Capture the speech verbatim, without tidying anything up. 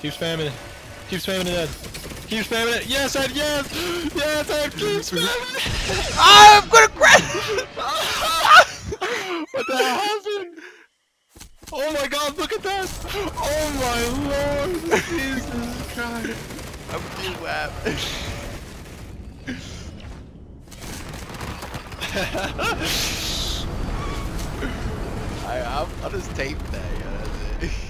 Keep spamming it. Keep spamming it, Ed. Keep spamming it. Yes, Ed, yes! Yes, Ed, keep spamming it! Oh, I'm gonna crash! What the hell happened? Oh my god, look at that! Oh my lord! Jesus Christ! I'm being whapped. I, I'll, I'll just tape that, yeah, that's it.